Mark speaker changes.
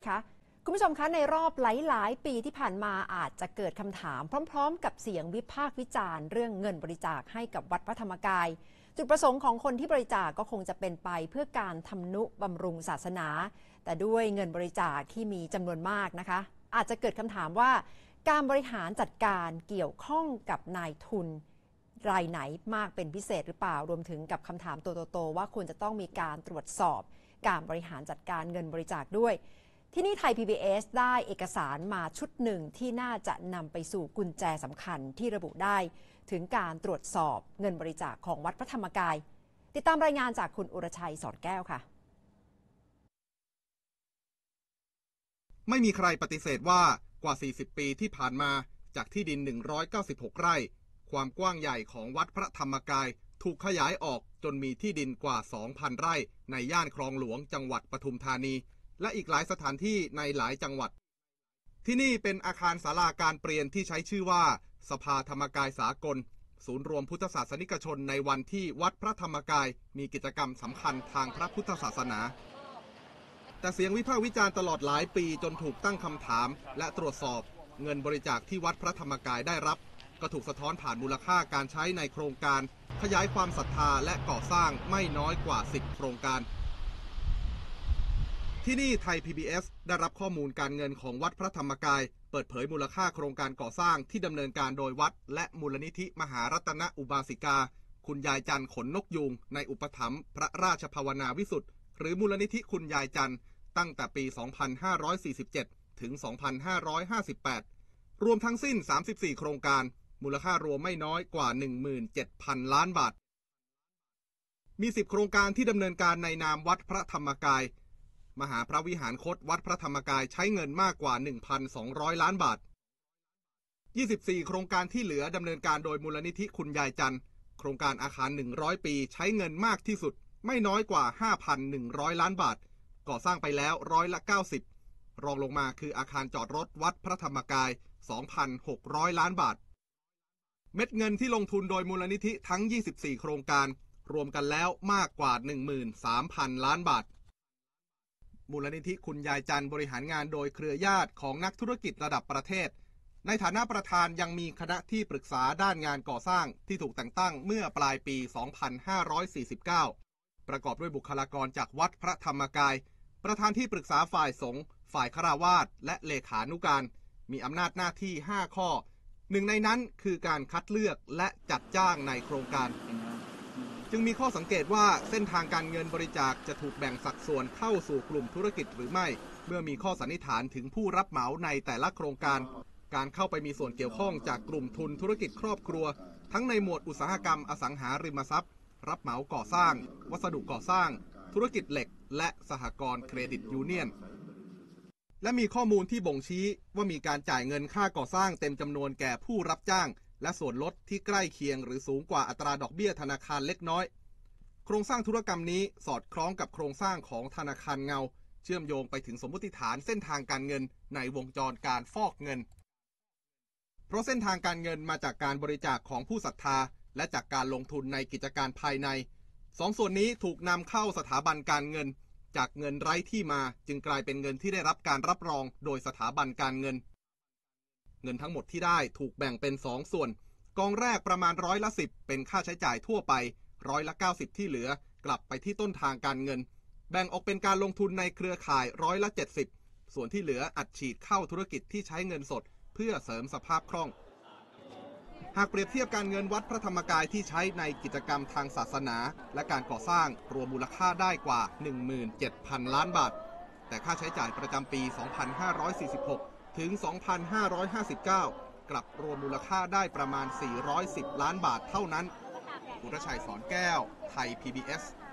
Speaker 1: คะคุณผู้ชมคะในรอบหลายๆปีที่ผ่านมาอาจจะเกิดคำถามพร้อมๆกับเสียงวิพากษ์วิจารณ์เรื่องเงินบริจาคให้กับวัดพระธรรมกายจุดประสงค์ของคนที่บริจาคก็คงจะเป็นไปเพื่อการทำนุบำรุงศาสนาแต่ด้วยเงินบริจาคที่มีจำนวนมากนะคะอาจจะเกิดคำถามว่าการบริหารจัดการเกี่ยวข้องกับนายทุนรายไหนมากเป็นพิเศษหรือเปล่ารวมถึงกับคำถามโตๆว่าควรจะต้องมีการตรวจสอบการบริหารจัดการเงินบริจาคด้วยที่นี่ไทย PBS ได้เอกสารมาชุดหนึ่งที่น่าจะนำไปสู่กุญแจสำคัญที่ระบุได้ถึงการตรวจสอบเงินบริจาคของวัดพระธรรมกายติดตามรายงานจากคุณอุรชัยสอนแก้วค่ะ
Speaker 2: ไม่มีใครปฏิเสธว่ากว่า40ปีที่ผ่านมาจากที่ดิน196ไร่ความกว้างใหญ่ของวัดพระธรรมกายถูกขยายออกจนมีที่ดินกว่า 2,000 ไร่ในย่านคลองหลวงจังหวัดปทุมธานีและอีกหลายสถานที่ในหลายจังหวัดที่นี่เป็นอาคารศาลาการเปลี่ยนที่ใช้ชื่อว่าสภาธรรมกายสากลศูนย์รวมพุทธศาสนิกชนในวันที่วัดพระธรรมกายมีกิจกรรมสำคัญทางพระพุทธศาสนาแต่เสียงวิพากษ์วิจารณ์ตลอดหลายปีจนถูกตั้งคำถามและตรวจสอบเงินบริจาคที่วัดพระธรรมกายได้รับก็ถูกสะท้อนผ่านมูลค่าการใช้ในโครงการขยายความศรัทธาและก่อสร้างไม่น้อยกว่า10โครงการที่นี่ไทย PBS ได้รับข้อมูลการเงินของวัดพระธรรมกายเปิดเผยมูลค่าโครงการก่อสร้างที่ดำเนินการโดยวัดและมูลนิธิมหารัตนอุบาสิกาคุณยายจันทร์ขนนกยูงในอุปถัมภ์พระราชภาวนาวิสุทธิ์หรือมูลนิธิคุณยายจันทร์ตั้งแต่ปี 2547 ถึง 2558 รวมทั้งสิ้น 34 โครงการมูลค่ารวมไม่น้อยกว่า 17,000 ล้านบาทมี10โครงการที่ดำเนินการในนามวัดพระธรรมกายมหาพระวิหารคตวัดพระธรรมกายใช้เงินมากกว่า 1,200 ล้านบาท24โครงการที่เหลือดำเนินการโดยมูลนิธิคุณยายจันทร์โครงการอาคาร100ปีใช้เงินมากที่สุดไม่น้อยกว่า 5,100 ล้านบาทก่อสร้างไปแล้ว90%รองลงมาคืออาคารจอดรถวัดพระธรรมกาย 2,600 ล้านบาทเม็ดเงินที่ลงทุนโดยมูลนิธิทั้ง24โครงการรวมกันแล้วมากกว่า 13,000 ล้านบาทมูลนิธิคุณยายจันทร์บริหารงานโดยเครือญาติของนักธุรกิจระดับประเทศในฐานะประธานยังมีคณะที่ปรึกษาด้านงานก่อสร้างที่ถูกแต่งตั้งเมื่อปลายปี 2549 ประกอบด้วยบุคลากรจากวัดพระธรรมกายประธานที่ปรึกษาฝ่ายสงฆ์ฝ่ายฆราวาสและเลขานุการมีอำนาจหน้าที่5ข้อหนึ่งในนั้นคือการคัดเลือกและจัดจ้างในโครงการจึงมีข้อสังเกตว่าเส้นทางการเงินบริจาคจะถูกแบ่งสัดส่วนเข้าสู่กลุ่มธุรกิจหรือไม่เมื่อมีข้อสันนิษฐานถึงผู้รับเหมาในแต่ละโครงการการเข้าไปมีส่วนเกี่ยวข้องจากกลุ่มทุนธุรกิจครอบครัวทั้งในหมวดอุตสาหกรรมอสังหาริมทรัพย์รับเหมาก่อสร้างวัสดุก่อสร้างธุรกิจเหล็กและสหกรณ์เครดิตยูเนียนและมีข้อมูลที่บ่งชี้ว่ามีการจ่ายเงินค่าก่อสร้างเต็มจำนวนแก่ผู้รับจ้างและส่วนลดที่ใกล้เคียงหรือสูงกว่าอัตราดอกเบี้ยธนาคารเล็กน้อยโครงสร้างธุรกรรมนี้สอดคล้องกับโครงสร้างของธนาคารเงาเชื่อมโยงไปถึงสมมติฐานเส้นทางการเงินในวงจรการฟอกเงินเพราะเส้นทางการเงินมาจากการบริจาคของผู้ศรัทธาและจากการลงทุนในกิจการภายในสองส่วนนี้ถูกนำเข้าสถาบันการเงินจากเงินไร้ที่มาจึงกลายเป็นเงินที่ได้รับการรับรองโดยสถาบันการเงินเงินทั้งหมดที่ได้ถูกแบ่งเป็น2ส่วนกองแรกประมาณ10%เป็นค่าใช้จ่ายทั่วไป90%ที่เหลือกลับไปที่ต้นทางการเงินแบ่งออกเป็นการลงทุนในเครือข่าย70%ส่วนที่เหลืออัดฉีดเข้าธุรกิจที่ใช้เงินสดเพื่อเสริมสภาพคล่องหากเปรียบเทียบการเงินวัดพระธรรมกายที่ใช้ในกิจกรรมทางศาสนาและการก่อสร้างรวมมูลค่าได้กว่า 17,000 ล้านบาทแต่ค่าใช้จ่ายประจำปี 2546 ถึง 2559 กลับรวมมูลค่าได้ประมาณ 410 ล้านบาทเท่านั้นอุรชัยสอนแก้วไทย PBS